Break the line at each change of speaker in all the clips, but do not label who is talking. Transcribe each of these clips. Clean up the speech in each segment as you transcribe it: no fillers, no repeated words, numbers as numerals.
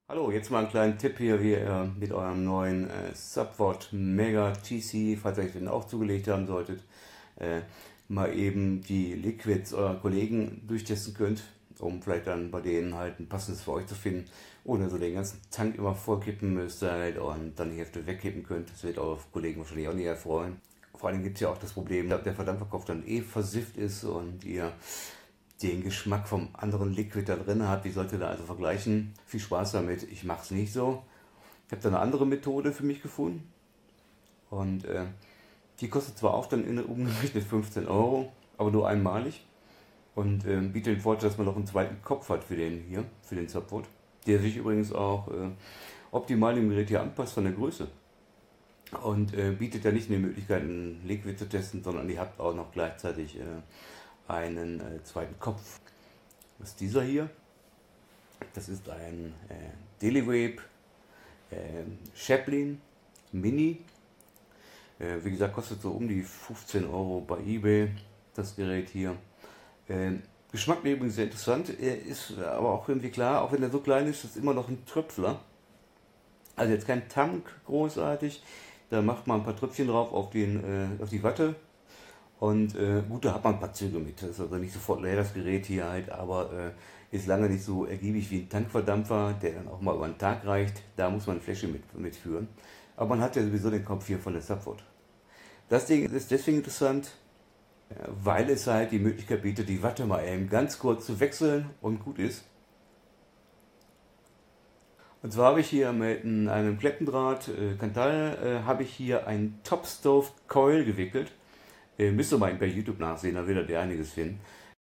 Hallo, jetzt mal einen kleinen Tipp hier, wie ihr mit eurem neuen Subvod Mega TC, falls ihr euch den auch zugelegt haben solltet, äh, mal eben die Liquids eurer Kollegen durchtesten könnt, um vielleicht dann bei denen halt ein passendes für euch zu finden, ohne so den ganzen Tank immer vollkippen müsst halt und dann die Hälfte wegkippen könnt. Das wird eure Kollegen wahrscheinlich auch nicht erfreuen. Vor allem gibt es ja auch das Problem, dass der Verdampferkopf dann versifft ist und ihr den Geschmack vom anderen Liquid da drin habt. Wie sollt ihr da also vergleichen? Viel Spaß damit. Ich mache es nicht so. Ich habe da eine andere Methode für mich gefunden. Und die kostet zwar auch dann umgerechnet 15 Euro, aber nur einmalig. Und bietet den Vorteil, dass man noch einen zweiten Kopf hat für den hier, für den Subvod. Der sich übrigens auch optimal dem Gerät hier anpasst von der Größe. Und bietet ja nicht nur die Möglichkeit, ein Liquid zu testen, sondern ihr habt auch noch gleichzeitig einen zweiten Kopf. Das ist dieser hier. Das ist ein Delivape Chaplin Mini. Wie gesagt, kostet so um die 15 Euro bei eBay das Gerät hier. Geschmacklich übrigens sehr interessant. Er ist aber auch irgendwie klar, auch wenn er so klein ist, ist immer noch ein Tröpfler. Also jetzt kein Tank großartig. Da macht man ein paar Tröpfchen drauf auf die Watte. Und gut, da hat man ein paar Züge mit. Das ist also nicht sofort leer das Gerät hier halt, aber ist lange nicht so ergiebig wie ein Tankverdampfer, der dann auch mal über einen Tag reicht. Da muss man eine Fläche mitführen. Aber man hat ja sowieso den Kopf hier von der Subvod. Das Ding ist deswegen interessant, weil es halt die Möglichkeit bietet, die Watte mal eben ganz kurz zu wechseln und gut ist. Und zwar habe ich hier mit einem Klettendraht, Kantal, habe ich hier einen Topstove Coil gewickelt. Müsst ihr mal bei YouTube nachsehen, da werdet ihr einiges finden.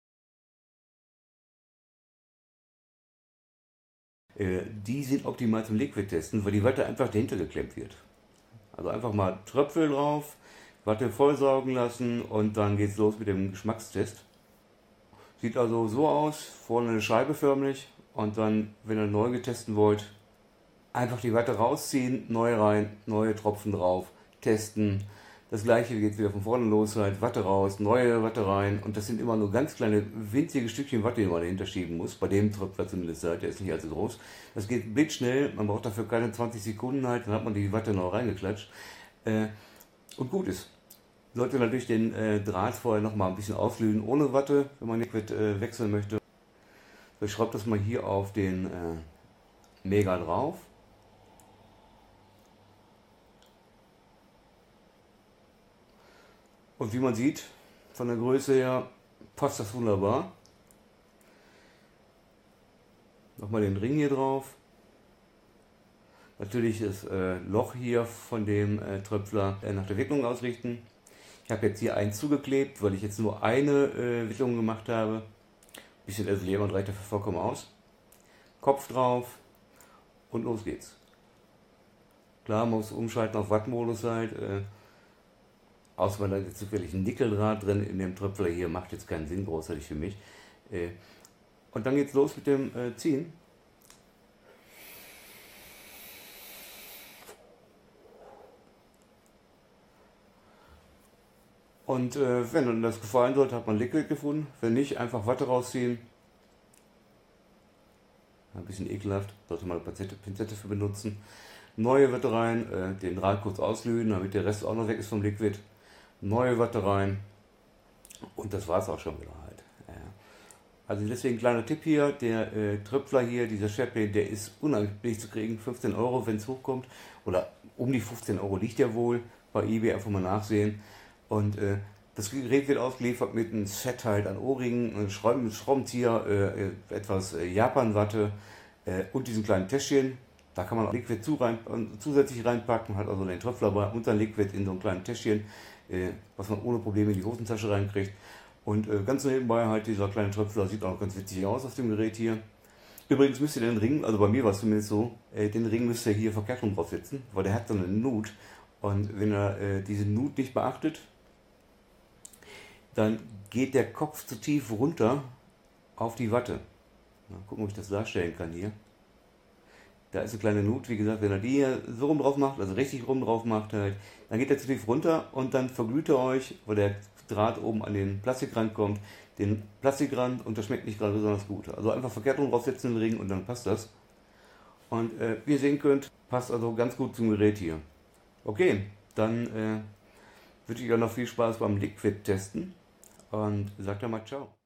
Die sind optimal zum Liquid-Testen, weil die Watte einfach dahinter geklemmt wird. Also einfach mal Tröpfel drauf, Watte vollsaugen lassen und dann geht's los mit dem Geschmackstest. Sieht also so aus, vorne eine Scheibe förmlich und dann, wenn ihr neu getesten wollt, einfach die Watte rausziehen, neu rein, neue Tropfen drauf, testen. Das gleiche geht wieder von vorne los, halt Watte raus, neue Watte rein und das sind immer nur ganz kleine winzige Stückchen Watte, die man dahinter schieben muss. Bei dem Tröpfler zumindest halt, der ist nicht allzu groß. Das geht blitzschnell, man braucht dafür keine 20 Sekunden halt, dann hat man die Watte noch reingeklatscht und gut ist. Sollte natürlich den Draht vorher nochmal ein bisschen auflösen ohne Watte, wenn man Liquid wechseln möchte. So, ich schraube das mal hier auf den Mega drauf. Und wie man sieht, von der Größe her passt das wunderbar. Nochmal den Ring hier drauf. Natürlich das Loch hier von dem Tröpfler nach der Wicklung ausrichten. Ich habe jetzt hier einen zugeklebt, weil ich jetzt nur eine Wicklung gemacht habe. Ein bisschen Eselierung reicht dafür vollkommen aus. Kopf drauf und los geht's. Klar, man muss umschalten auf Wattmodus halt. Außer man hat jetzt zufällig ein Nickeldraht drin in dem Tröpfler hier, macht jetzt keinen Sinn großartig für mich. Und dann geht's los mit dem Ziehen. Und wenn dann das gefallen sollte, hat man Liquid gefunden. Wenn nicht, einfach Watte rausziehen. Ein bisschen ekelhaft, sollte man eine Pinzette für benutzen. Neue Watte rein, den Draht kurz auslösen, damit der Rest auch noch weg ist vom Liquid. Neue Watte rein und das war es auch schon wieder halt. Also deswegen kleiner Tipp hier, der Tröpfler hier, dieser Chaplin, der ist unheimlich billig zu kriegen, 15 Euro, wenn es hochkommt, oder um die 15 Euro liegt er wohl, bei eBay einfach mal nachsehen. Und das Gerät wird ausgeliefert mit einem Set halt an Ohrringen, einem Schraubenzieher, etwas Japanwatte und diesen kleinen Täschchen. Da kann man auch Liquid zusätzlich reinpacken, hat also den Tröpfler bei und dann Liquid in so einem kleinen Täschchen, was man ohne Probleme in die Hosentasche reinkriegt. Und ganz nebenbei halt dieser kleine Tröpfler sieht auch ganz witzig aus auf dem Gerät hier. Übrigens müsst ihr den Ring, also bei mir war es zumindest so, den Ring müsst ihr hier verkehrt rum draufsetzen, weil der hat so eine Nut. Und wenn ihr diese Nut nicht beachtet, dann geht der Kopf zu tief runter auf die Watte. Mal gucken, ob ich das darstellen kann hier. Da ist eine kleine Nut, wie gesagt, wenn er die hier so rum drauf macht, also richtig rum drauf macht, halt, dann geht er zu tief runter und dann verglüht er euch, weil der Draht oben an den Plastikrand kommt, den Plastikrand und das schmeckt nicht gerade besonders gut. Also einfach verkehrt rum draufsetzen den Ring und dann passt das. Und wie ihr sehen könnt, passt also ganz gut zum Gerät hier. Okay, dann wünsche ich euch noch viel Spaß beim Liquid-Testen und sagt dann mal ciao.